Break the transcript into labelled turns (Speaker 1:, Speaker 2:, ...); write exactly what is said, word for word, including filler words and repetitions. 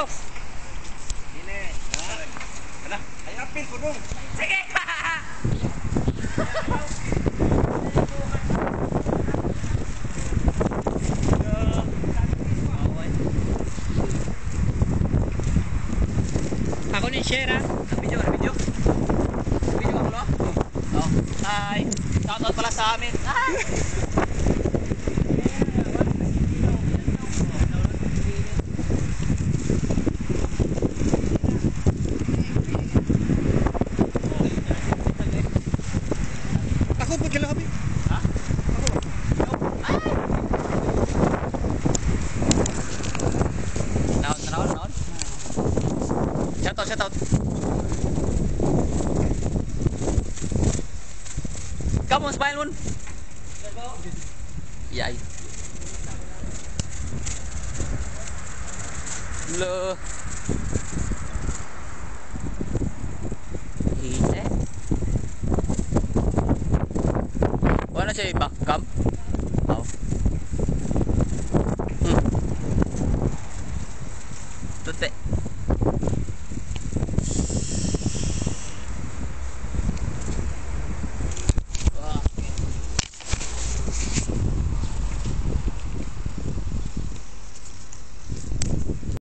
Speaker 1: video.
Speaker 2: Ini. Nah. Ay apil ko dong.
Speaker 1: Sige. Ako ni share ha.
Speaker 2: Video, video. Video ako no? Oh. Hi. Shoutout pala sa amin. Hi.
Speaker 1: Ako po kailangan kami.
Speaker 2: Ha? Naon, naon, naon. Shoutout, shoutout. Come on, smile moon. Yay. Lo. Hite. Wala siya back cam. Oh. Hmm. Tute.